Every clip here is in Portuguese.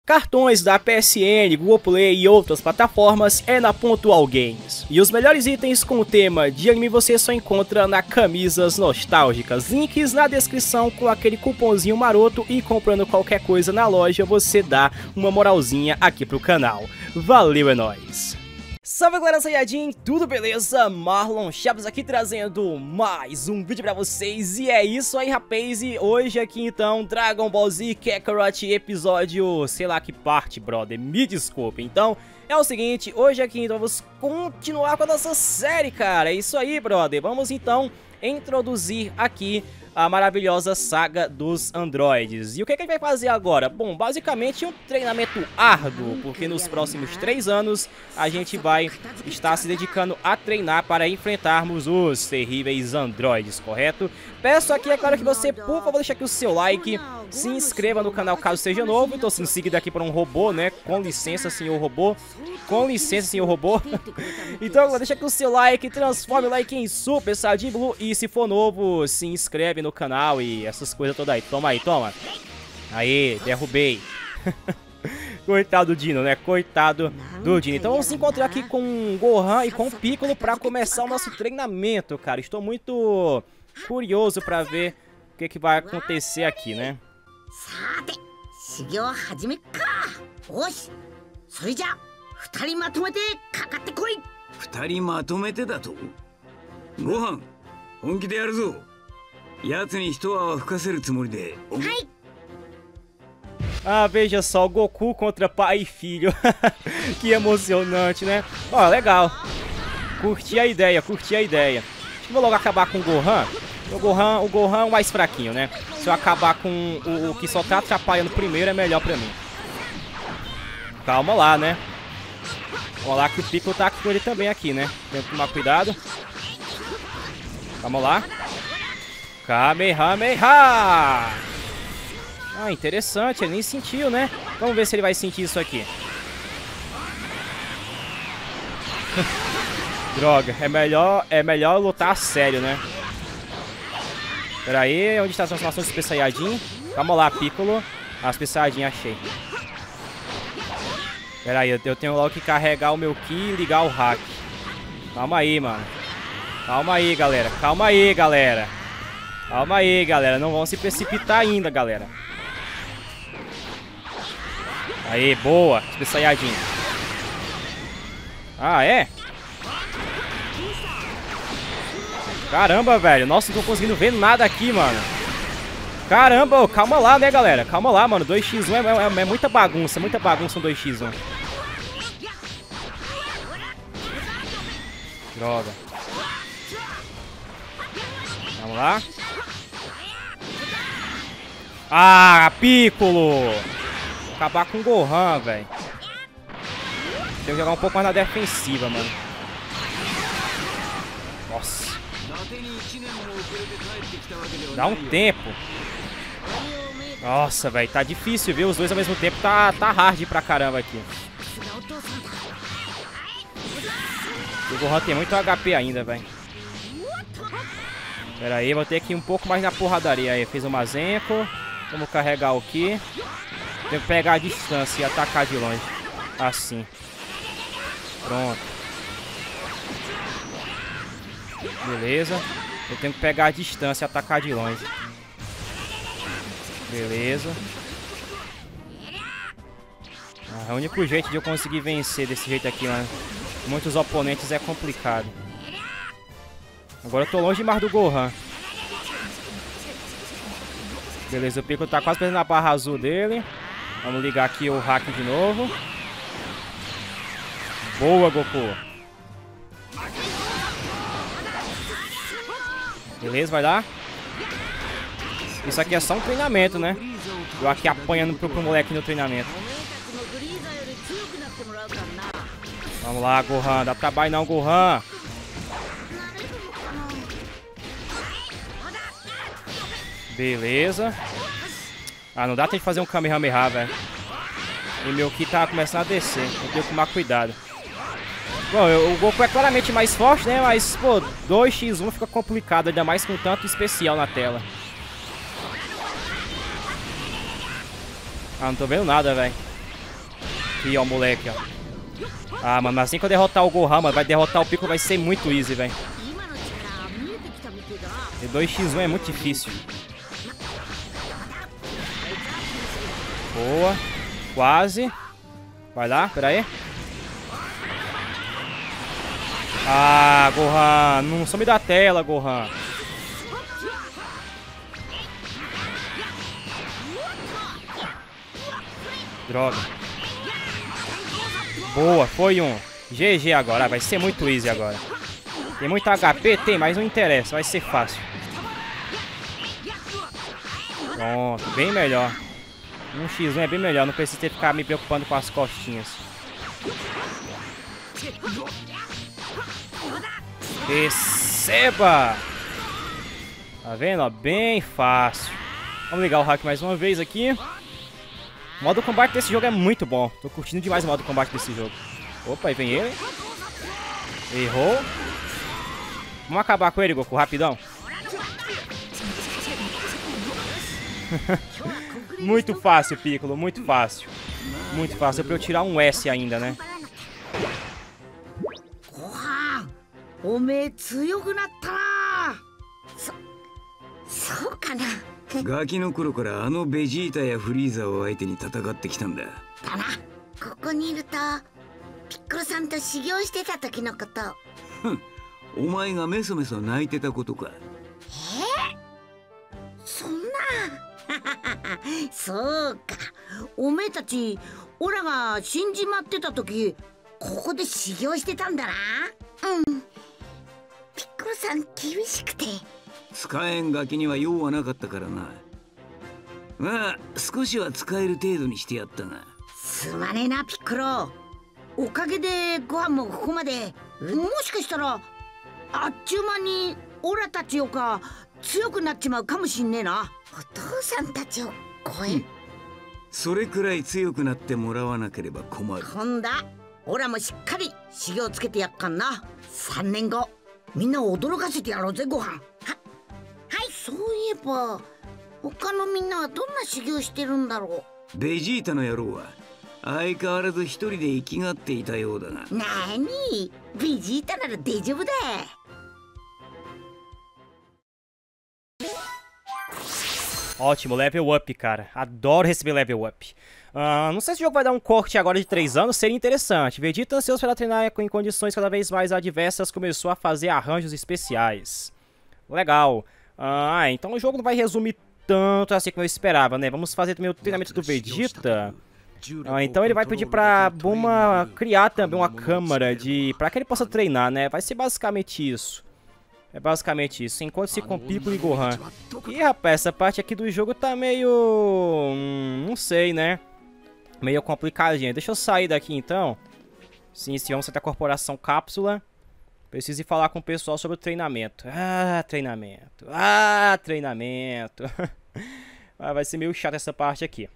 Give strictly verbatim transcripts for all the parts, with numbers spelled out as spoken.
Cartões da P S N, Google Play e outras plataformas é na Pontual Games. E os melhores itens com o tema de anime você só encontra na Camisas Nostálgicas. Links na descrição com aquele cupomzinho maroto e comprando qualquer coisa na loja você dá uma moralzinha aqui pro canal. Valeu, é nóis! Salve galera Saiyajin, tudo beleza? Marlon Chaves aqui trazendo mais um vídeo pra vocês. E é isso aí, rapaz, e hoje aqui então Dragon Ball Z Kakarot episódio, sei lá que parte, brother, me desculpe. Então é o seguinte, hoje aqui então vamos continuar com a nossa série, cara. É isso aí, brother, vamos então introduzir aqui a maravilhosa saga dos androides. E o que, que a gente vai fazer agora? Bom, basicamente um treinamento árduo, porque nos próximos três anos a gente vai estar se dedicando a treinar para enfrentarmos os terríveis androides, correto? Peço aqui, é claro, que você, por favor, deixe aqui o seu like, se inscreva no canal caso seja novo. Então se seguir daqui para um robô, né? Com licença, senhor robô. Com licença, senhor robô. Então deixa aqui o seu like, transforme o like em Super Saiyajin Blue. E se for novo, se inscreve no canal e essas coisas todas aí. Toma aí, toma. Aí, derrubei. Coitado do Dino, né? Coitado do Dino. Então vamos se encontrar aqui com o Gohan e com o Piccolo para começar o nosso treinamento, cara. Estou muito curioso para ver o que, que vai acontecer aqui, né? Ah, veja só, Goku contra pai e filho. Que emocionante, né? Ó, legal. Curti a ideia, curti a ideia. Acho que vou logo acabar com o Gohan. O Gohan, o Gohan é o mais fraquinho, né? Se eu acabar com o, o que só tá atrapalhando primeiro, é melhor pra mim. Calma lá, né? Vamos lá que o Piccolo tá aqui com ele também aqui, né? Tem que tomar cuidado. Vamos lá. Kamehameha! Ah, interessante, ele nem sentiu, né? Vamos ver se ele vai sentir isso aqui. Droga, é melhor, é melhor lutar a sério, né? Pera aí, onde está a transformação do Super Saiyajin? Vamos lá, Piccolo. Ah, Super Saiyajin, achei. Pera aí, eu tenho logo que carregar o meu Ki e ligar o hack. Calma aí, mano. Calma aí, galera. Calma aí, galera. Calma aí, galera. Não vão se precipitar ainda, galera. Aí, boa. Super Saiyajin. Ah, é? Caramba, velho. Nossa, não tô conseguindo ver nada aqui, mano. Caramba, oh, calma lá, né, galera? Calma lá, mano. dois por um é, é, é muita bagunça. Muita bagunça um dois por um. Droga. Vamos lá. Ah, Piccolo! Vou acabar com o Gohan, velho. Tem que jogar um pouco mais na defensiva, mano. Nossa. Dá um tempo. Nossa, velho. Tá difícil, viu? Os dois ao mesmo tempo tá, tá hard pra caramba aqui. O Gohan tem muito H P ainda, velho. Pera aí, vou ter que ir um pouco mais na porradaria aí. Fez o Mazenko. Vamos carregar o Ki. Tenho que pegar a distância e atacar de longe. Assim. Pronto. Beleza. Eu tenho que pegar a distância e atacar de longe. Beleza. Ah, é o único jeito de eu conseguir vencer desse jeito aqui, mano. Muitos oponentes é complicado. Agora eu tô longe demais do Gohan. Beleza, o Piccolo tá quase perdendo a barra azul dele. Vamos ligar aqui o hack de novo. Boa, Goku. Beleza, vai lá. Isso aqui é só um treinamento, né? Eu aqui apanhando pro, pro moleque no treinamento. Vamos lá, Gohan. Dá trabalho não, Gohan. Beleza. Ah, não dá pra gente fazer um Kamehameha, velho. E meu Ki tá começando a descer. Eu tenho que tomar cuidado. Bom, eu, o Goku é claramente mais forte, né? Mas, pô, dois por um fica complicado. Ainda mais com tanto especial na tela. Ah, não tô vendo nada, velho. Aqui, ó, moleque, ó. Ah, mano, assim que eu derrotar o Gohan, mano, vai derrotar o Piccolo, vai ser muito easy, velho. E dois por um é muito difícil. Boa. Quase. Vai lá, pera aí. Ah, Gohan. Não some da tela, Gohan. Droga. Boa, foi um. G G agora. Vai ser muito easy agora. Tem muito H P? Tem, mas não interessa. Vai ser fácil. Pronto, bem melhor. Um por um é bem melhor. Não preciso ter que ficar me preocupando com as costinhas. Receba! Tá vendo? Ó, bem fácil. Vamos ligar o hack mais uma vez aqui. O modo combate desse jogo é muito bom. Tô curtindo demais o modo combate desse jogo. Opa, aí vem ele. Errou. Vamos acabar com ele, Goku, rapidão. Muito fácil, Piccolo, muito fácil. Muito fácil, é pra eu tirar um S ainda, né? Gaki no koro kara ano Vegeta ya Friezaを相手に戦ってきたんだ。 だな。ここにいるとピッコロさんと修行してた時のこと。 ふん、お前がメソメソ泣いてたことか。 え？そんな。そうか。おめえたち、オラが死んじまってた時、ここで修行してたんだな。うん。ピッコロさん厳しくて。 使えんガキには用はなかったからな。まあ少しは使える程度にしてやったが。 すまねえなピッコロ。おかげでご飯もここまで。もしかしたらあっちゅう間にオラたちよか強くなっちまうかもしんねえな。お父さんたちを超え、うん、 それくらい強くなってもらわなければ困る。 今度オラもしっかり修行つけてやっかんな。さんねんごみんなを驚かせてやろうぜご飯。はい、そういえば他のみんなはどんな修行してるんだろう。ベジータの野郎は相変わらず一人で生きがっていたようだが。 なーに、ベジータなら大丈夫だ。 Ótimo, level up, cara. Adoro receber level up. Uh, não sei se o jogo vai dar um corte agora de três anos, seria interessante. Vegeta, ansioso para treinar em condições cada vez mais adversas, começou a fazer arranjos especiais. Legal. Ah, então o jogo não vai resumir tanto assim como eu esperava, né? Vamos fazer também o treinamento do Vegeta. Ah, então ele vai pedir pra Bulma criar também uma câmara de... pra que ele possa treinar, né? Vai ser basicamente isso. É basicamente isso. Encontre-se com Piccolo e Gohan. Ih, rapaz, essa parte aqui do jogo tá meio... Hum, não sei, né? Meio complicadinha. Deixa eu sair daqui então. Sim, sim, vamos até a Corporação Cápsula. Preciso ir falar com o pessoal sobre o treinamento. Ah, treinamento. Ah, treinamento. Vai ser meio chato essa parte aqui.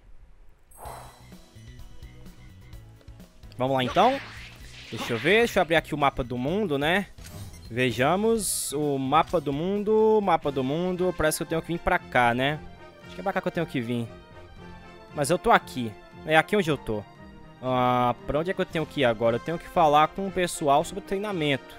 Vamos lá então. Deixa eu ver. Deixa eu abrir aqui o mapa do mundo, né? Vejamos. O mapa do mundo. Mapa do mundo. Parece que eu tenho que vir pra cá, né? Acho que é pra cá que eu tenho que vir. Mas eu tô aqui. É aqui onde eu tô. Ah, pra onde é que eu tenho que ir agora? Eu tenho que falar com o pessoal sobre o treinamento.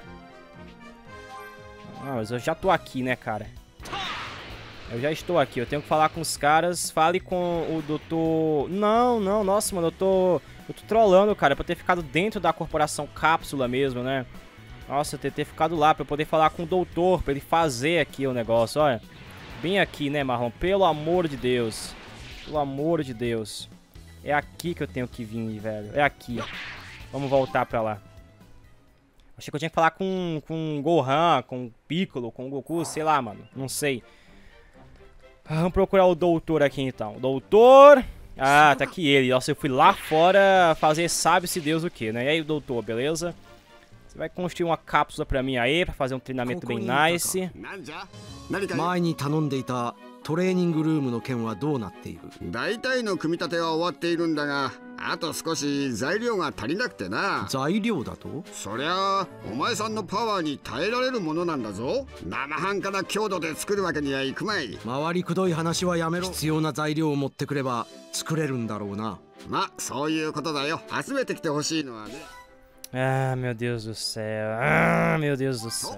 Ah, mas eu já tô aqui, né, cara? Eu já estou aqui. Eu tenho que falar com os caras. Fale com o doutor... Não, não. Nossa, mano. Eu tô... Eu tô trollando, cara. Pra ter ficado dentro da Corporação Cápsula mesmo, né? Nossa, eu ter, ter ficado lá. Pra eu poder falar com o doutor. Pra ele fazer aqui o negócio, olha. Bem aqui, né, Marrom? Pelo amor de Deus. Pelo amor de Deus. É aqui que eu tenho que vir, velho. É aqui. Vamos voltar pra lá. Achei que eu tinha que falar com, com o Gohan, com o Piccolo, com o Goku, sei lá, mano. Não sei. Vamos procurar o doutor aqui, então. Doutor... Ah, tá aqui ele. Nossa, eu fui lá fora fazer sabe-se Deus o que, né? E aí, doutor, beleza? Você vai construir uma cápsula pra mim aí, pra fazer um treinamento bem nice. 前に頼んでいたトレーニングルームの件はどうなっている？ 大体の組み立ては終わっているんだが、 あと少し材料が足りなくてな。材料だと？そりゃお前さんのパワーに耐えられるものなんだぞ。生半可な強度で作るわけにはいくまい。回りくどい話はやめろ。必要な材料を持ってくれば作れるんだろうな。まあそういうことだよ。集めてきてほしいのはね。 Ah, meu Deus do céu. Ah, meu Deus do céu.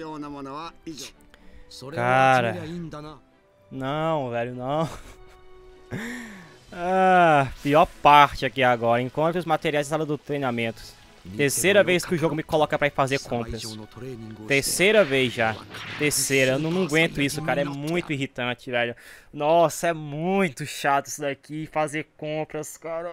Cara. Não, velho, não. Ah, pior parte aqui agora. Encontre os materiais na sala do treinamento. Terceira vez que o jogo me coloca pra ir fazer compras. Terceira vez já. Terceira. Eu não, não aguento isso, cara. É muito irritante, velho. Nossa, é muito chato isso daqui. Fazer compras, cara.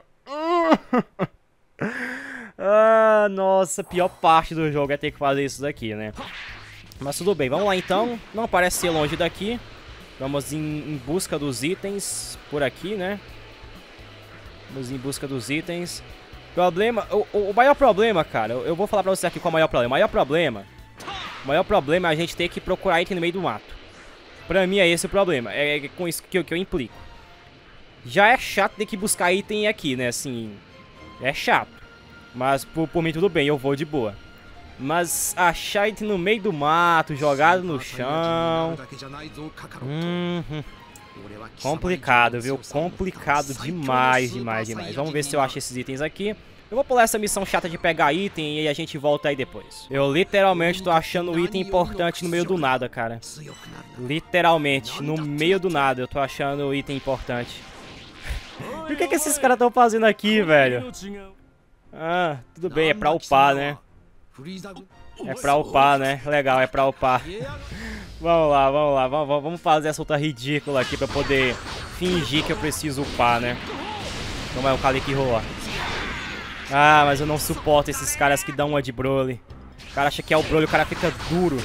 Ah, nossa, pior parte do jogo é ter que fazer isso daqui, né? Mas tudo bem, vamos lá então. Não parece ser longe daqui. Vamos em, em busca dos itens por aqui, né? Vamos em busca dos itens. Problema, o, o, o maior problema, cara, eu, eu vou falar pra você aqui qual é o maior problema. O maior problema, o maior problema é a gente ter que procurar item no meio do mato. Pra mim é esse o problema, é, é com isso que eu, que eu implico. Já é chato ter que buscar item aqui, né, assim, é chato. Mas por, por mim tudo bem, eu vou de boa. Mas achar item no meio do mato, jogado no chão... Hum, hum. Complicado, viu? Complicado demais, demais, demais. Vamos ver se eu acho esses itens aqui. Eu vou pular essa missão chata de pegar item e a gente volta aí depois. Eu literalmente tô achando um item importante no meio do nada, cara. Literalmente, no meio do nada eu tô achando um item importante. E o que que esses caras estão fazendo aqui, velho? Ah, tudo bem, é pra upar, né? É pra upar, né? Legal, é pra upar. Vamos lá, vamos lá, vamos, vamos fazer essa luta ridícula aqui pra poder fingir que eu preciso upar, né? Então é o Kalik rola. Ah, mas eu não suporto esses caras que dão uma de Broly. O cara acha que é o Broly, o cara fica duro.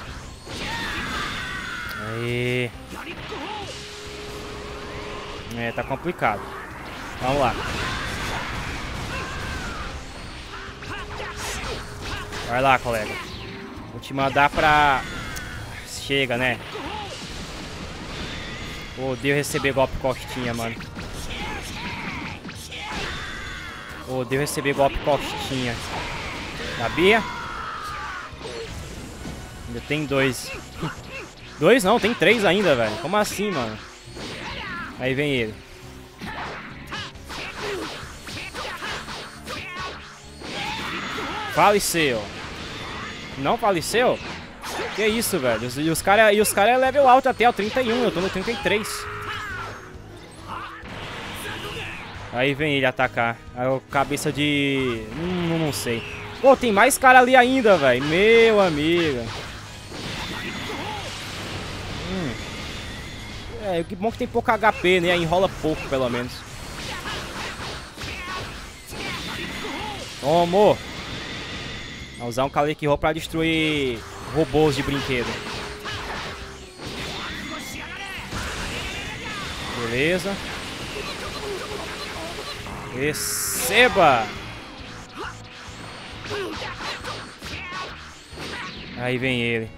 Aí. É, tá complicado. Vamos lá. Vai lá, colega. Vou te mandar pra... Chega, né? Odeio receber golpe costinha, mano. Odeio receber golpe costinha. Sabia? Ainda tem dois. Dois não, tem três ainda, velho. Como assim, mano? Aí vem ele. Faleceu. Não faleceu? Que isso, velho? E os caras e os cara é level alto até, o trinta e um. Eu tô no trinta e três. Aí vem ele atacar. Aí o cabeça de... Hum, não sei. Pô, tem mais cara ali ainda, velho. Meu amigo. Hum. É, que bom que tem pouco H P, né? Enrola pouco, pelo menos. Tomou. Vou usar um Kalik Roll pra destruir robôs de brinquedo. Beleza. Receba! Aí vem ele.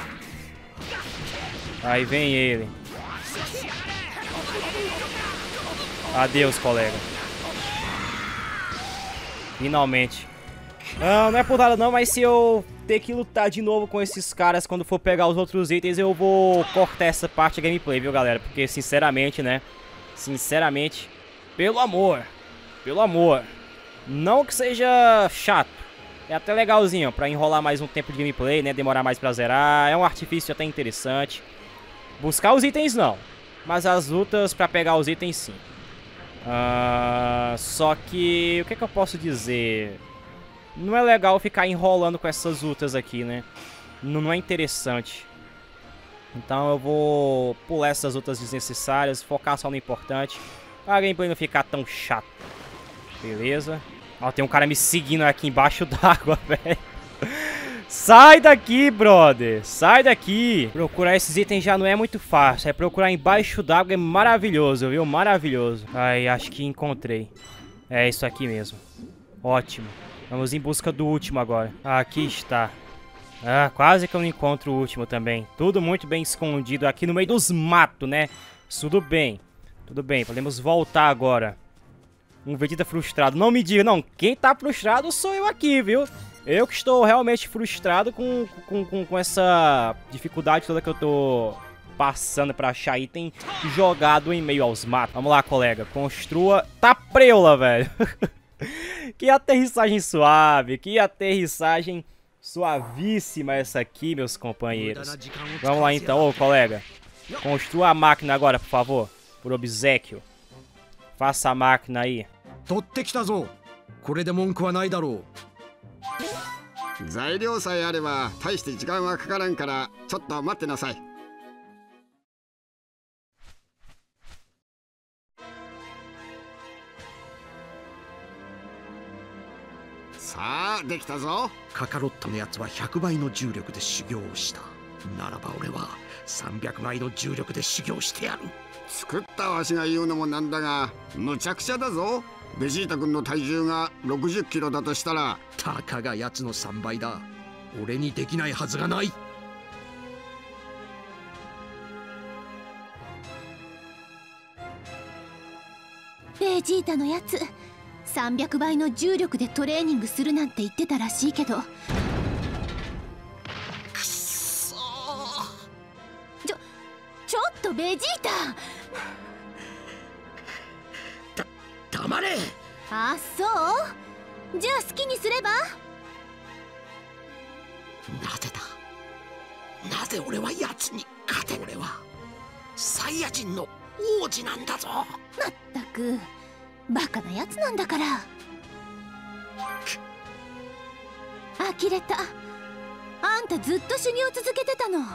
Aí vem ele. Adeus, colega. Finalmente. Não, não é por nada não, mas se eu ter que lutar de novo com esses caras quando for pegar os outros itens, eu vou cortar essa parte da gameplay, viu, galera? Porque, sinceramente, né? Sinceramente, pelo amor, pelo amor, não que seja chato. É até legalzinho, pra enrolar mais um tempo de gameplay, né? Demorar mais pra zerar. É um artifício até interessante. Buscar os itens, não. Mas as lutas pra pegar os itens, sim. Uh, só que... O que, que eu posso dizer... Não é legal ficar enrolando com essas lutas aqui, né? Não, não é interessante. Então eu vou pular essas lutas desnecessárias, focar só no importante, pra a gameplay não ficar tão chato. Beleza. Ó, tem um cara me seguindo aqui embaixo d'água, velho. Sai daqui, brother. Sai daqui. Procurar esses itens já não é muito fácil. É procurar embaixo d'água é maravilhoso, viu? Maravilhoso. Ai, acho que encontrei. É isso aqui mesmo. Ótimo. Vamos em busca do último agora. Aqui está. Ah, quase que eu não encontro o último também. Tudo muito bem escondido aqui no meio dos matos, né? Tudo bem. Tudo bem, podemos voltar agora. Um Vegeta frustrado. Não me diga, não. Quem tá frustrado sou eu aqui, viu? Eu que estou realmente frustrado com, com, com, com essa dificuldade toda que eu tô passando pra achar item jogado em meio aos matos. Vamos lá, colega. Construa... Tá preula, velho. Que aterrissagem suave. Que aterrissagem suavíssima essa aqui, meus companheiros. Vamos lá, então. Ô, colega. Construa a máquina agora, por favor. Por obséquio. Faça a máquina aí. Sa, できたぞ。カカロットのやつはひゃくばいの重力で修行をした。ならば俺はさんびゃくばいの重力で修行してやる。作ったわしが言うのもなんだが、むちゃくちゃだぞ。ベジータ君の体重がろくじゅっキロだとしたら、たかがやつのさんばいだ。俺にできないはずがない。 ベジータのやつ、さんびゃくばいの重力でトレーニングするなんて言ってたらしいけど。くっそー。ちょ、ちょっとベジータ。だ、黙れ。あ、そう。じゃあ好きにすれば。 なぜだ。なぜ俺はやつに勝て。俺はサイヤ人の王子なんだぞ。 まったく。バカなやつなんだから。呆れた。あんたずっと修行続けてたの。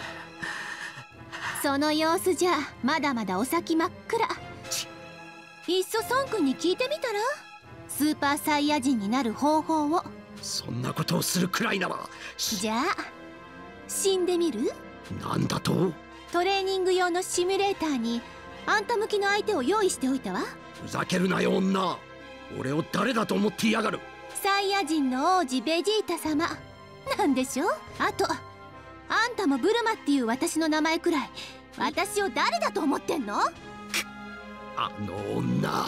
その様子じゃまだまだお先真っ暗。いっそ孫君に聞いてみたら。スーパーサイヤ人になる方法を。 そんなことをするくらいなら。 じゃあ死んでみる？ なんだと？ トレーニング用のシミュレーターにあんた向きの相手を用意しておいたわ。 ふざけるなよ女。俺を誰だと思っていやがる。 サイヤ人の王子ベジータ様なんでしょ。あとあんたもブルマっていう私の名前くらい私を誰だと思ってんの。 あの女。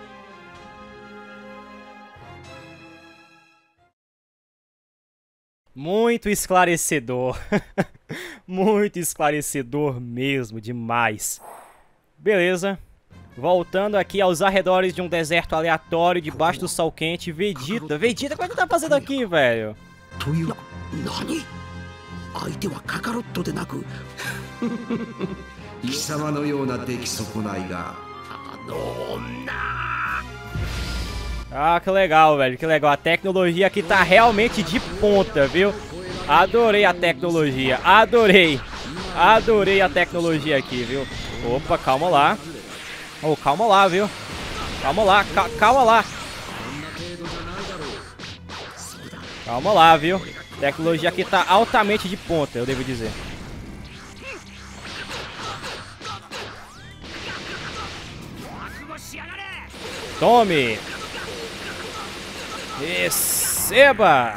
Muito esclarecedor. Muito esclarecedor mesmo, demais. Beleza. Voltando aqui aos arredores de um deserto aleatório, debaixo do sol quente. Vegeta, Vegeta, o que é que tá fazendo aqui, velho? Nani? Ah, que legal, velho, que legal. A tecnologia aqui tá realmente de ponta, viu? Adorei a tecnologia, adorei. Adorei a tecnologia aqui, viu? Opa, calma lá. Oh, calma lá, viu? Calma lá, cal calma lá. Calma lá, viu? A tecnologia aqui tá altamente de ponta, eu devo dizer. Tome! Receba!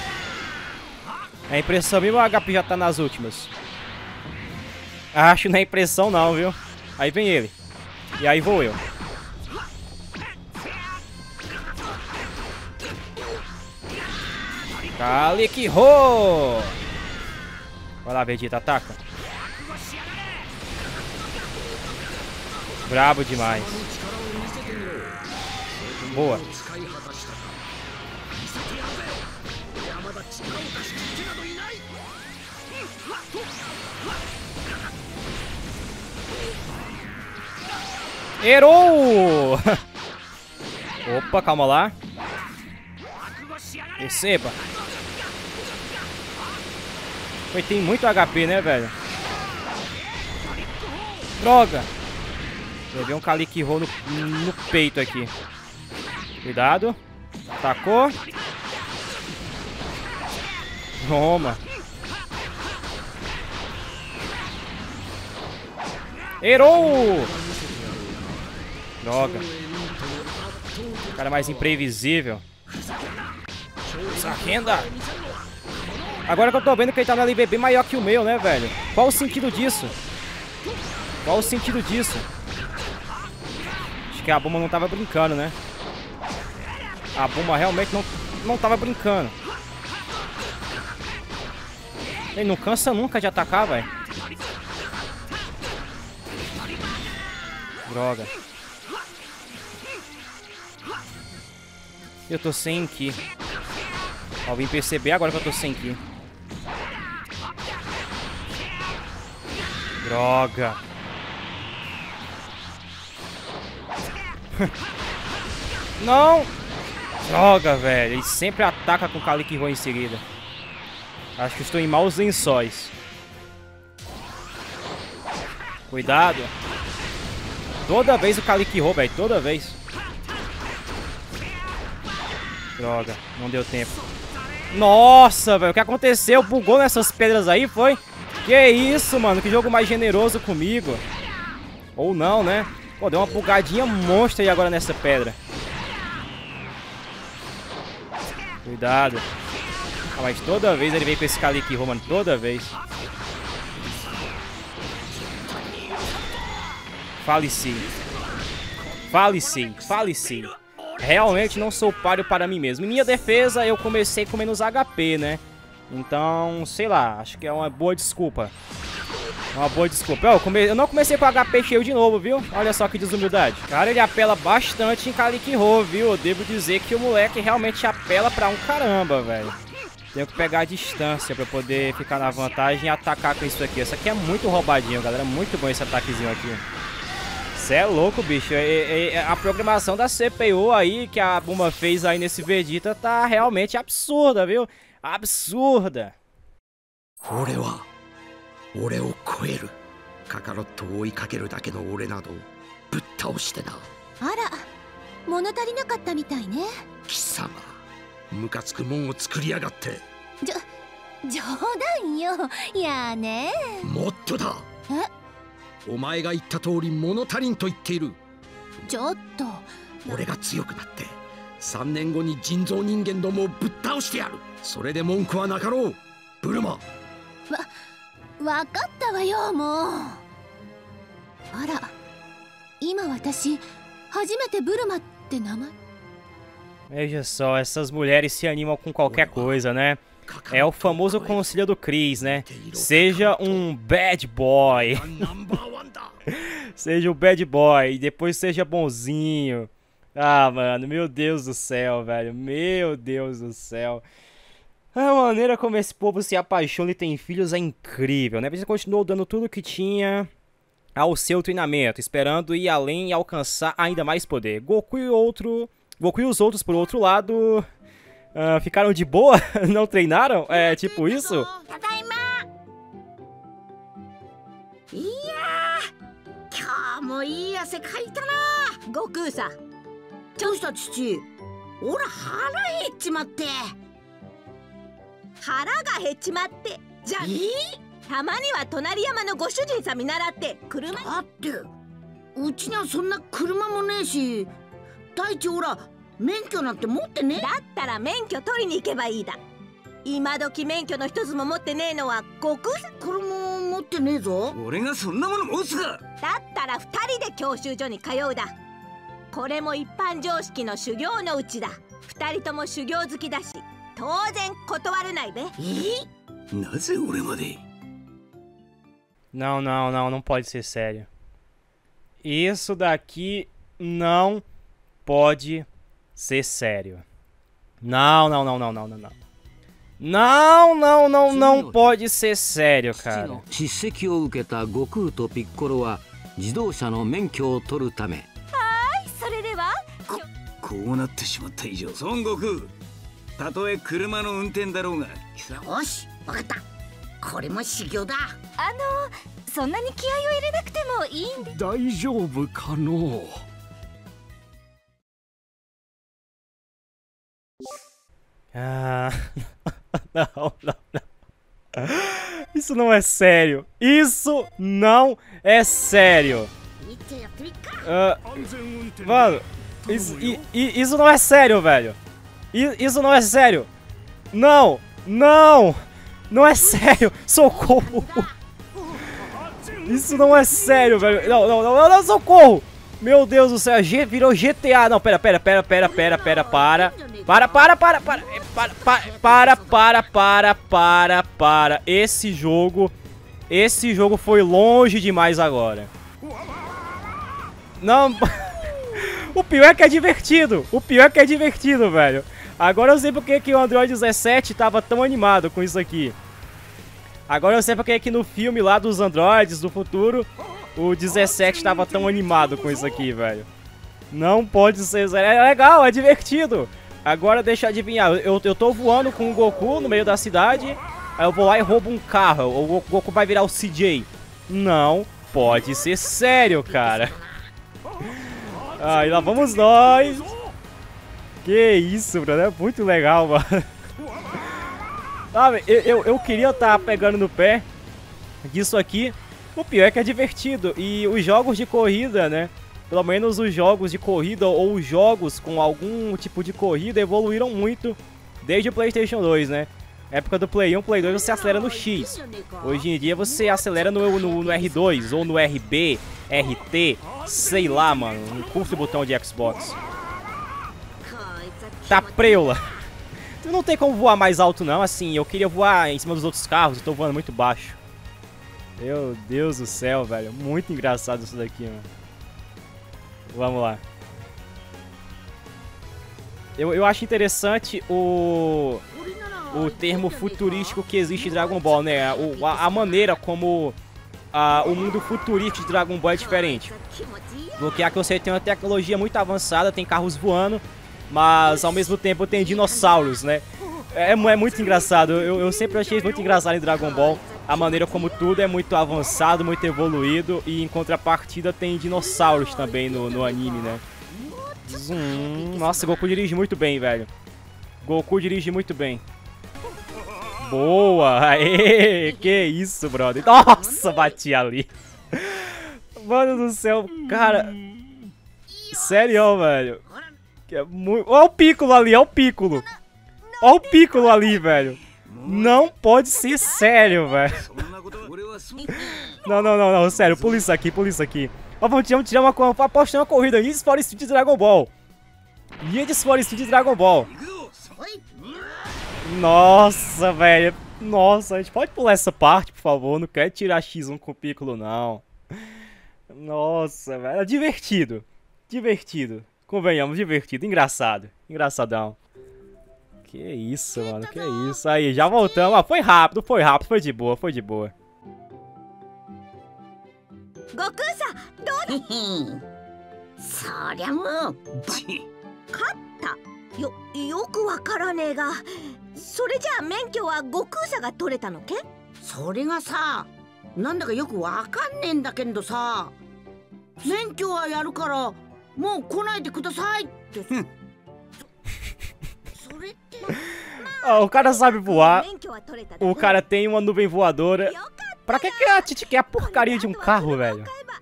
É impressão minha ou o H P já tá nas últimas? Acho que não é impressão não, viu? Aí vem ele. E aí vou eu. Kalikiro! Vai lá, Vegeta, ataca. Brabo demais. Boa. Errou! Opa, calma lá. Receba. Foi, tem muito H P, né, velho? Droga! Levei um Kalikiro no, no peito aqui. Cuidado. Atacou. Toma. Errou! Droga. O cara mais imprevisível. Essa renda. Agora que eu tô vendo que ele tá no L B B maior que o meu, né, velho? Qual o sentido disso? Qual o sentido disso? Acho que a bomba não tava brincando, né? A Bulma realmente não, não tava brincando. Ele não cansa nunca de atacar, velho. Droga. Eu tô sem Ki. Ó, vim perceber agora que eu tô sem Ki. Droga. Não. Droga, velho. Ele sempre ataca com Calyck-Hole em seguida. Acho que estou em maus lençóis. Cuidado. Toda vez o Calyck-Hole, velho. Toda vez. Droga. Não deu tempo. Nossa, velho. O que aconteceu? Bugou nessas pedras aí, foi? Que isso, mano. Que jogo mais generoso comigo. Ou não, né? Pô, deu uma bugadinha monstra aí agora nessa pedra. Cuidado. Ah, mas toda vez ele vem com esse Calyck-Hole, mano. Toda vez. Faleci. Faleci. Faleci. Realmente não sou páreo para mim mesmo. Em minha defesa, eu comecei com menos H P, né? Então, sei lá. Acho que é uma boa desculpa. Uma boa desculpa. Eu, come... eu não comecei com H P cheio de novo, viu? Olha só que desumildade. Cara, ele apela bastante em Calyck-Hole, viu? Eu devo dizer que o moleque realmente apela pra um caramba, velho. Tenho que pegar a distância pra poder ficar na vantagem e atacar com isso aqui. Isso aqui é muito roubadinho, galera. Muito bom esse ataquezinho aqui. Cê é louco, bicho. É, é, a programação da C P U aí que a Bulma fez aí nesse Vegeta tá realmente absurda, viu? Absurda. 俺を超えるカカロットを追いかけるだけの俺などぶっ倒してな。 あら、物足りなかったみたいね。 貴様、ムカつくもんを作りやがって。 じょ冗談よ。いやね。 もっとだ。え？お前が言った通り物足りんと言っている。 ちょっと。 俺が強くなってさんねんごに人造人間どもをぶっ倒してやる。それで文句はなかろう、ブルマ。わ。 わかったわよ、もう。あら、今私初めてブルマって名前。 Veja só, essas mulheres se animam com qualquer coisa, né? É o famoso conselho do Chris, né? Seja um bad boy. Seja um bad boy e depois seja bonzinho. Ah, mano, meu Deus do céu, velho. Meu Deus do céu. A maneira como esse povo se apaixona e tem filhos é incrível, né? Ele continuou dando tudo o que tinha ao seu treinamento, esperando ir além e alcançar ainda mais poder. Goku e, outro... Goku e os outros, por outro lado, uh, ficaram de boa? Não treinaram? É tipo isso? Goku-san, どうした父？俺腹減っちまって。 腹が減っちまってじゃあ、えー、たまには隣山のご主人さん見習って車。 だってうちにはそんな車もねえし、大地ほら免許なんて持ってねえ。 だったら免許取りに行けばいいだ。今時免許の一つも持ってねえのは悟空さん。 これも持ってねえぞ。 俺がそんなもの持つか。 だったら二人で教習所に通うだ。これも一般常識の修行のうちだ。二人とも修行好きだし 当然断れないべ。 え？なぜ俺まで? Não, não, não, não pode ser sério. Isso daqui não pode ser sério. Não, não, não, não, não, não, não. Não, não, não, não pode ser sério, cara. 叱責を受けた悟空とピッコロは自動車の免許を取るため。 はい、それでは。 こうなってしまった以上、孫悟空。 たとえ車の運転だろうが。 よし、わかった。これも修行だ。 あの、そんなに気合を入れなくてもいいんで。 大丈夫かの。 Ah, não, não, não. Isso não é sério. Isso não é sério. Uh, mano, isso, i, i, isso não é sério, velho. Isso não é sério. Não, não, não é sério. Socorro. Isso não é sério, velho. Não, não, não, não, socorro. Meu Deus do céu, G virou G T A. Não, pera, pera, pera, pera, pera, pera, para. Para, para, para, para, para, para, para, para, para, para. Esse jogo, esse jogo foi longe demais agora. Não, o pior é que é divertido. O pior é que é divertido, velho. Agora eu sei porque que o Android dezessete tava tão animado com isso aqui. Agora eu sei porque que no filme lá dos Androids do futuro, o dezessete tava tão animado com isso aqui, velho. Não pode ser... É legal, é divertido. Agora deixa eu adivinhar. Eu, eu tô voando com o Goku no meio da cidade. Aí eu vou lá e roubo um carro. O Goku vai virar o C J. Não pode ser sério, cara. Aí lá vamos nós. Que isso, bro. É muito legal, mano. Sabe, eu, eu, eu queria estar pegando no pé disso aqui. O pior é que é divertido. E os jogos de corrida, né? Pelo menos os jogos de corrida ou os jogos com algum tipo de corrida evoluíram muito desde o PlayStation dois, né? Na época do Play um, Play dois você acelera no X. Hoje em dia você acelera no, no, no R dois ou no R B, R T, sei lá, mano. Não curto o botão de Xbox. Tá preula. Não tem como voar mais alto não, assim, eu queria voar em cima dos outros carros, eu tô voando muito baixo. Meu Deus do céu, velho, muito engraçado isso daqui, mano. Vamos lá. Eu, eu acho interessante o, o termo futurístico que existe em Dragon Ball, né? O, a, a maneira como a, o mundo futurístico de Dragon Ball é diferente. Porque aqui você tem uma tecnologia muito avançada, tem carros voando, mas ao mesmo tempo tem dinossauros, né? É, é muito engraçado, eu, eu sempre achei muito engraçado em Dragon Ball a maneira como tudo é muito avançado, muito evoluído, e em contrapartida tem dinossauros também no, no anime, né? Hum, nossa, Goku dirige muito bem, velho. Goku dirige muito bem. Boa! Aê! Que isso, brother? Nossa, bati ali. Mano do céu, cara. Sério, velho. É muito... Olha o Piccolo ali, olha o Piccolo. Olha o Piccolo ali, velho. Não pode ser sério, velho. Não, não, não, não, sério. Pula isso aqui, pula isso aqui. Ó, vamos tirar, tirar uma, apostar uma corrida. Need for Speed Dragon Ball. Need for Speed Dragon Ball. Nossa, velho. Nossa, a gente pode pular essa parte, por favor. Não quero tirar X um com o Piccolo, não. Nossa, velho. É divertido. Divertido. Convenhamos, divertido. Engraçado. Engraçadão. Que isso, mano. Que isso. Aí, já voltamos. Ah, foi rápido, foi rápido. Foi de boa, foi de boa. Goku-san,どうだ? そりゃもう勝ったよ、よくわからねえが、それじゃあ免許は悟空さんが取れたのけ？ それがさ、なんだかよくわかんねえんだけどさ、免許はやるからもう来ないでくださいって。それって、 ah, o cara sabe voar. O cara tem uma nuvem voadora. Pra que que a Titi quer a porcaria de um carro, velho?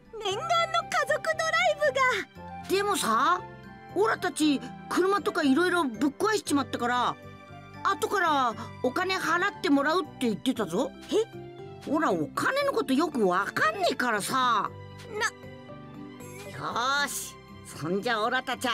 でもさ、オラたち車とかいろいろぶっ壊しちまったから、後からお金払ってもらうって言ってたぞ。え？ほら、お金のことよくわかんねえからさ。な。よーし、そんじゃオラたちは。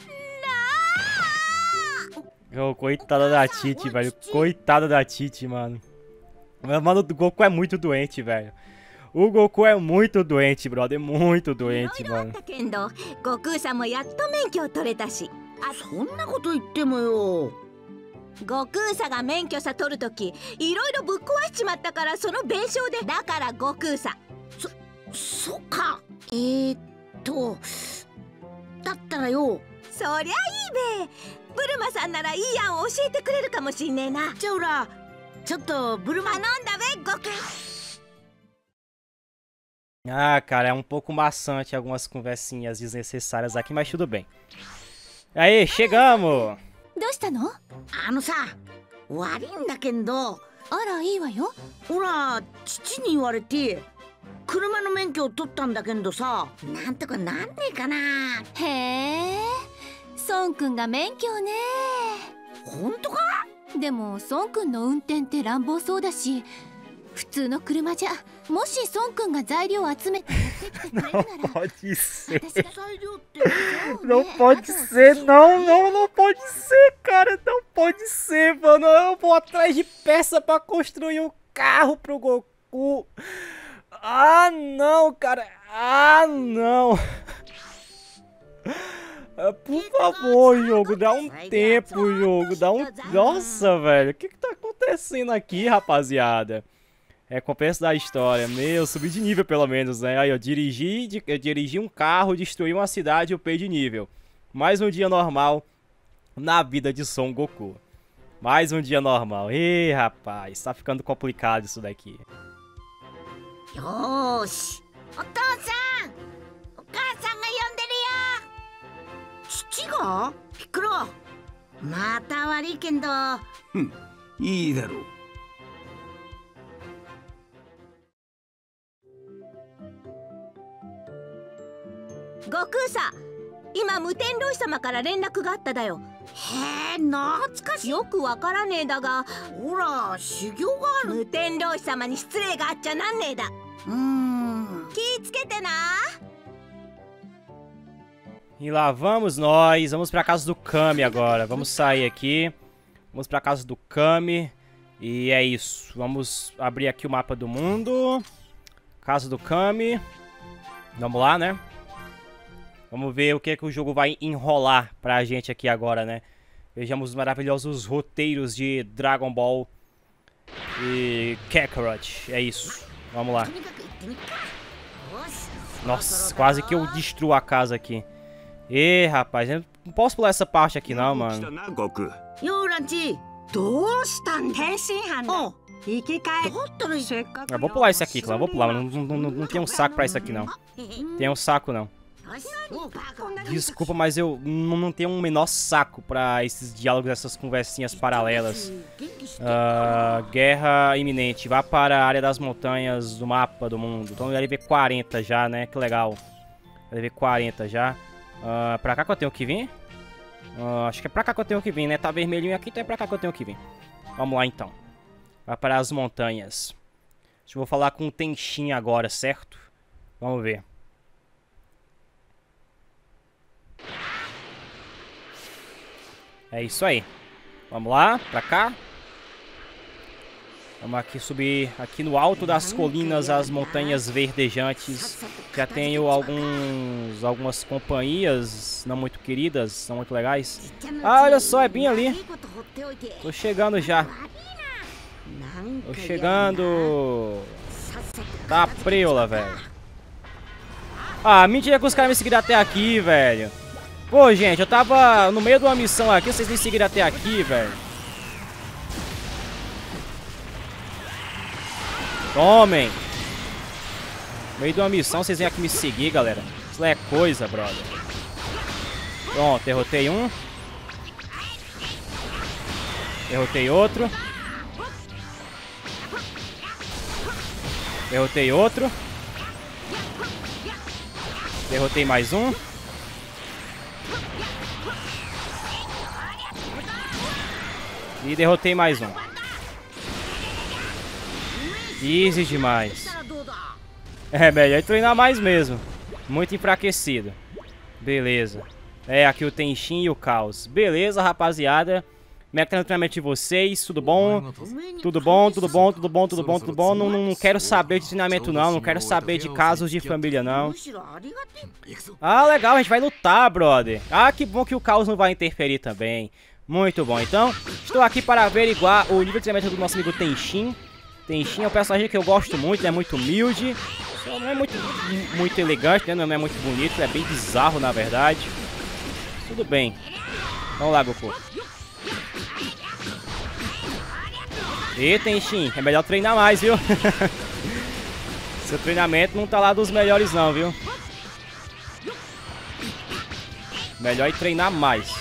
Oh, coitada da Titi, velho. Coitada da Titi, mano. Mano, o Goku é muito doente, velho. O Goku é muito doente, brother. Muito doente, mano. 悟空さんもやっと免許を取れたし。 あ、そんなこと言ってもよ。 悟空さんが免許さ取るとき、いろいろぶっ壊しちまったからその弁償で。だから悟空さん。 そ、そっか。えーっと、だったらよ。 そりゃいいべ。ブルマさんならいい案を教えてくれるかもしんねえな。 じゃあオラ、ちょっとブルマ。 頼んだべ、悟空。 Ah, cara, é um pouco maçante algumas conversinhas desnecessárias aqui, mas tudo bem. Aí, chegamos! どうしたの？ あのさ、悪いんだけど。 あら、いいわよ。 ほら、父に言われて車の免許を取ったんだけどさ、なんとかなんねえかな。 へえ、孫くんが免許ね。 本当か？ でも孫くんの運転って乱暴そうだし、普通の車じゃもし孫くんが材料を集めて Não pode ser. Não pode ser, não, não, não pode ser, cara. Não pode ser, mano. Eu vou atrás de peça pra construir um carro pro Goku. Ah, não, cara. Ah, não. Por favor, jogo, dá um tempo, jogo. Dá um... Nossa, velho. O que que tá acontecendo aqui, rapaziada? Recompensa da história. Meu, subi de nível pelo menos, né? Aí eu dirigi, eu dirigi um carro, destruí uma cidade e upei de nível. Mais um dia normal na vida de Son Goku. Mais um dia normal. Ih, rapaz, tá ficando complicado isso daqui. Yoshi! Otou-san! Okaa-san ga yonderu yo! Chichi ga? Piccolo! Mata warui kendo. Hum, ii darou. 悟空さ、今無天老師様から連絡があっただよ。 へえ、懐かしい。 よくわからねえだが、 ほら、修行がある。 無天老師様に失礼があっちゃなんねえだ。 うーん。 気ぃつけてな。 E lá vamos nós, vamos pra casa do Kami agora. Vamos sair aqui, vamos pra casa do Kami. E é isso, vamos abrir aqui o mapa do mundo. Casa do Kami. Vamos lá, né? Vamos ver o que, é que o jogo vai enrolar pra gente aqui agora, né? Vejamos os maravilhosos roteiros de Dragon Ball e Kakarot. É isso. Vamos lá. Nossa, quase que eu destruo a casa aqui. Ê, rapaz, eu não posso pular essa parte aqui não, mano. Eu vou pular esse aqui, claro. Vou pular, não, não, não, não tem um saco pra isso aqui não. Tem um saco não. Desculpa, mas eu não, não tenho um menor saco pra esses diálogos, essas conversinhas paralelas. Uh, guerra iminente. Vá para a área das montanhas do mapa do mundo. Então L V quarenta já, né? Que legal. L V quarenta já. Uh, pra cá que eu tenho que vir? Uh, acho que é pra cá que eu tenho que vir, né? Tá vermelhinho aqui, então é pra cá que eu tenho que vir. Vamos lá então. Vá para as montanhas. Acho que eu vou falar com o Tenshin agora, certo? Vamos ver. É isso aí. Vamos lá, pra cá. Vamos aqui subir aqui no alto das colinas, as montanhas verdejantes. Já tenho alguns, algumas companhias não muito queridas, não muito legais. Ah, olha só, é bem ali. Tô chegando já. Tô chegando. Tá preula, velho. Ah, mentira que os caras me seguiram até aqui, velho. Pô, gente, eu tava no meio de uma missão aqui, vocês me seguiram até aqui, velho. Tomem. No meio de uma missão, vocês vêm aqui me seguir, galera. Isso não é coisa, brother. Pronto, derrotei um. Derrotei outro. Derrotei outro. Derrotei mais um. E derrotei mais um. Easy demais. É melhor treinar mais mesmo. Muito enfraquecido. Beleza. É, aqui o Tenshin e o Caos. Beleza, rapaziada. Como é que tá o treinamento de vocês? Tudo bom? Tudo bom, tudo bom, tudo bom, tudo bom, tudo bom. Não, não quero saber de treinamento não. Não quero saber de casos de família não. Ah, legal, a gente vai lutar, brother. Ah, que bom que o Caos não vai interferir também. Muito bom, então estou aqui para averiguar o nível de treinamento do nosso amigo Tenshin. Tenshin é um personagem que eu gosto muito, ele é muito humilde. Não é muito, muito elegante, né? Não é muito bonito, é bem bizarro na verdade. Tudo bem. Vamos lá, Goku. E Tenshin, é melhor treinar mais, viu? Seu treinamento não tá lá dos melhores não, viu? Melhor é treinar mais.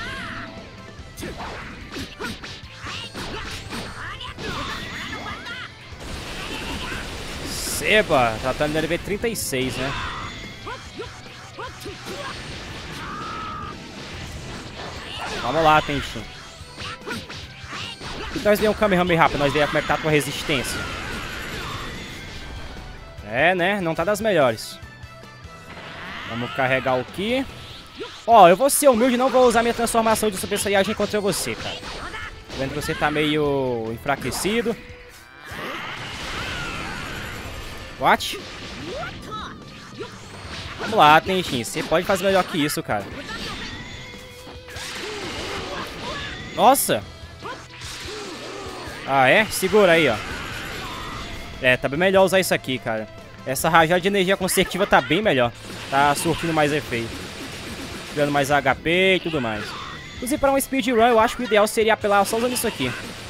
Seba, tratando de L V trinta e seis, né? Vamos lá, Tenshin. E nós demos um Kamehameha rápido, nós vemos como é que tá a tua resistência. É, né? Não tá das melhores. Vamos carregar o Ki. Ó, eu vou ser humilde e não vou usar minha transformação de Super Saiyajin contra você, cara. Tô vendo que você tá meio enfraquecido. What? Vamos lá, Tenshin. Você pode fazer melhor que isso, cara. Nossa! Ah, é? Segura aí, ó. É, tá bem melhor usar isso aqui, cara. Essa rajada de energia consecutiva tá bem melhor. Tá surtindo mais efeito. Dando mais H P e tudo mais. Inclusive, para um speedrun, eu acho que o ideal seria apelar só usando isso aqui.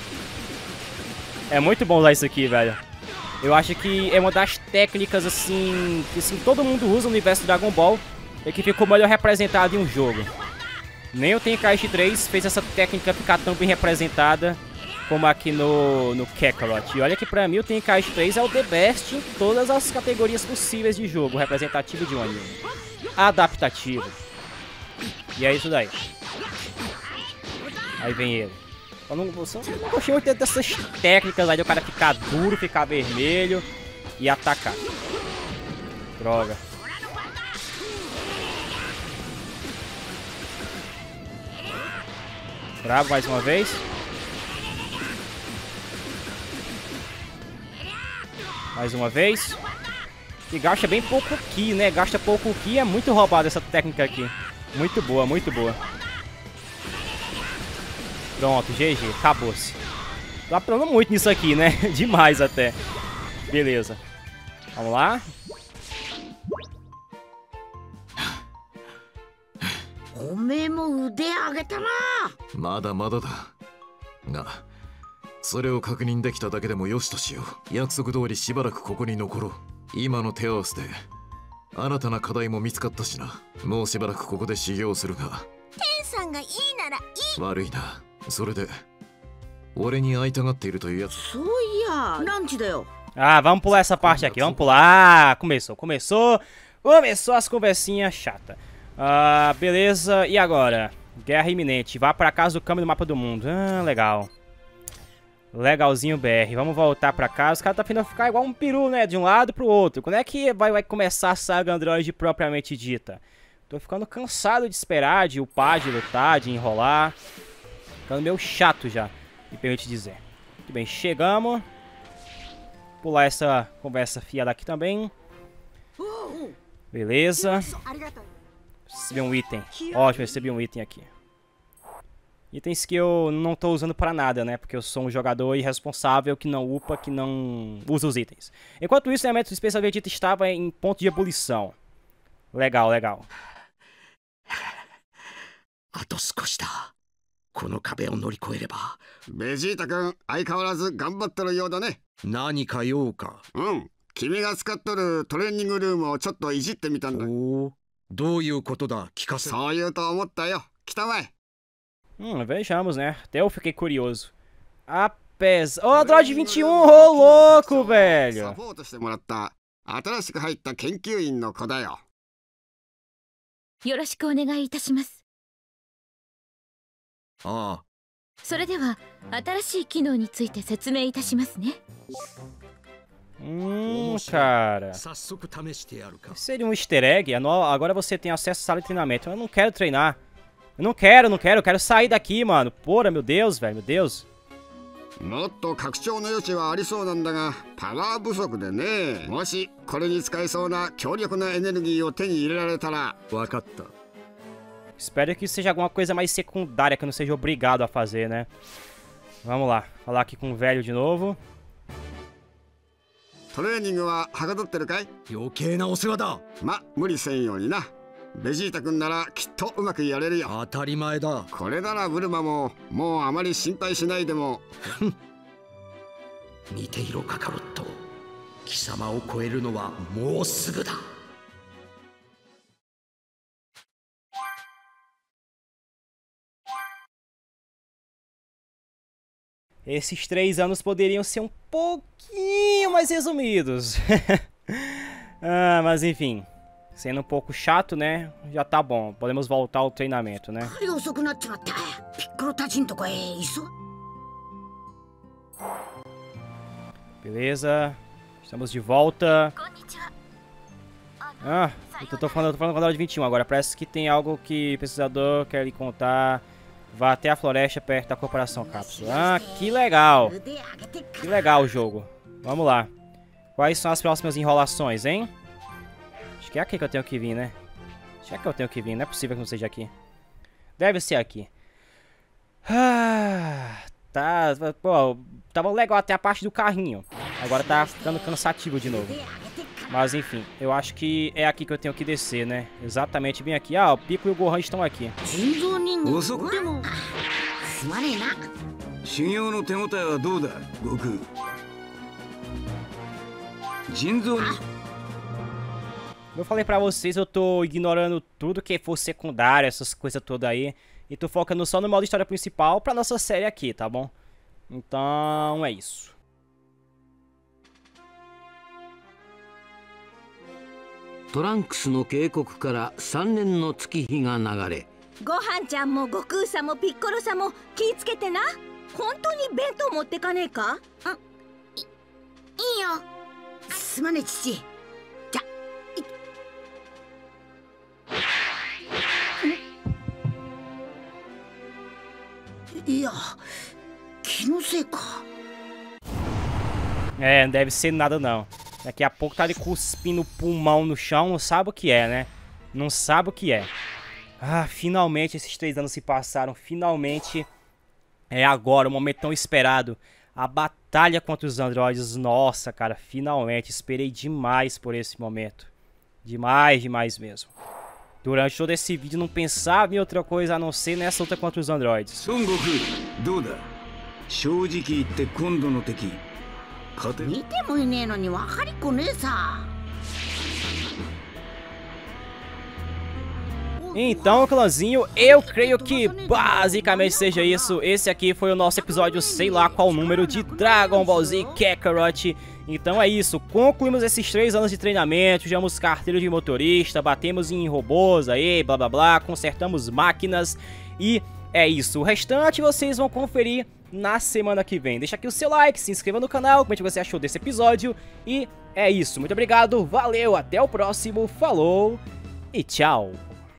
É muito bom usar isso aqui, velho. Eu acho que é uma das técnicas, assim, que assim, todo mundo usa no universo do Dragon Ball e que ficou melhor representado em um jogo. Nem o Tenkaichi três fez essa técnica ficar tão bem representada como aqui no, no Kakarot. E olha que pra mim o Tenkaichi três é o the best em todas as categorias possíveis de jogo. Representativo de um anime. Adaptativo. E é isso daí. Aí vem ele. Eu não, eu não gostei muito dessas técnicas aí de o cara ficar duro, ficar vermelho e atacar. Droga. Bravo mais uma vez. Mais uma vez. E gasta bem pouco Ki, né? Gasta pouco Ki. É muito roubada essa técnica aqui. Muito boa, muito boa. Pronto, G G. Acabou-se. Tô apelando muito nisso aqui, né? Demais até. Beleza. Vamos lá. Ah, vamos pular essa parte aqui, vamos pular. Ah, começou, começou. Começou as conversinhas chatas. Ah, beleza, e agora? Guerra iminente, vá pra casa do Kami do mapa do mundo. Ah, legal. Legalzinho, B R. Vamos voltar pra casa. Os caras tá finando ficar igual um peru, né? De um lado pro outro. Quando é que vai, vai começar a saga Android propriamente dita? Tô ficando cansado de esperar, de upar, de lutar, de enrolar. Ficando meio chato já, me permite dizer. Muito bem, chegamos. Pular essa conversa fiada aqui também. Beleza. Recebi um item. Ótimo, recebi um item aqui. Itens que eu não tô usando pra nada, né? Porque eu sou um jogador irresponsável que não upa, que não usa os itens. Enquanto isso, o elemento especial Vegeta estava em ponto de ebulição. Legal, legal. Vegeta-kun, 相変わらず頑張ってるようだね。何か用か。うん。君が使っとるトレーニングルームをちょっといじってみたんだ。おお、どういうことだ？聞かせ。そう言うと思ったよ。来たまえ。 Hum, vejamos, né? Até eu fiquei curioso. Apesar... Ô, oh, Android vinte e um, ô oh, louco, velho! Hum, cara. Seria um easter egg? Agora você tem acesso à sala de treinamento. Eu não quero treinar. Eu não quero, não quero, eu quero sair daqui, mano. Porra, meu Deus, velho, meu Deus. Espero que seja alguma coisa mais secundária, que eu não seja obrigado a fazer, né? Vamos lá, falar aqui com o velho de novo. Vegeta-kun ならきっとうまくやれるよ。当たり前だ。これならブルマももうあまり心配しないでも。似ていろカカロット。貴様を超えるのはもうすぐだ。 Esses três anos poderiam ser um pouquinho mais resumidos. Ah, mas enfim. Sendo um pouco chato, né? Já tá bom. Podemos voltar ao treinamento, né? Beleza. Estamos de volta. Ah, Eu tô falando, tô falando com a hora de vinte e um agora. Parece que tem algo que o pesquisador quer lhe contar. Vá até a floresta perto da Corporação Cápsula. Ah, que legal. Que legal o jogo. Vamos lá. Quais são as próximas enrolações, hein? Acho que é aqui que eu tenho que vir, né? Acho que é que eu tenho que vir. Não é possível que não seja aqui. Deve ser aqui. Ah, tá. Pô, tava legal até a parte do carrinho. Agora tá ficando cansativo de novo. Mas enfim, eu acho que é aqui que eu tenho que descer, né? Exatamente bem aqui. Ah, o Pico e o Gohan estão aqui. Eu falei pra vocês, eu tô ignorando tudo que for secundário, essas coisas todas aí. E tô focando só no modo história principal pra nossa série aqui, tá bom? Então, é isso. Trunksの渓谷からさんねんの月日が流れ。 ごはんちゃんも悟空さんもピッコロさんも気ぃつけてな。本当に弁当持ってかねえか？ あ、い、いいよ。すまねえ父。じゃ、い、いや、気のせいか。 É, não deve ser nada não. Daqui a pouco tá ali cuspindo o pulmão no chão, não sabe o que é, né? Não sabe o que é. Ah, finalmente esses três anos se passaram. Finalmente é agora, o momento tão esperado. A batalha contra os androides. Nossa, cara, finalmente. Esperei demais por esse momento. Demais, demais mesmo. Durante todo esse vídeo não pensava em outra coisa a não ser nessa luta contra os androides. Son Goku, Duda. Shoujiki itte kondo no teki. 見てもいねえのに分かりっこねえさ。 Então, clãzinho, eu creio que basicamente seja isso. Esse aqui foi o nosso episódio, sei lá qual número, de Dragon Ball Z Kakarot. Então é isso, concluímos esses três anos de treinamento, tivemos carteira de motorista, batemos em robôs aí, blá blá blá, consertamos máquinas e é isso. O restante vocês vão conferir na semana que vem. Deixa aqui o seu like, se inscreva no canal, comente o que você achou desse episódio. E é isso, muito obrigado, valeu, até o próximo, falou e tchau!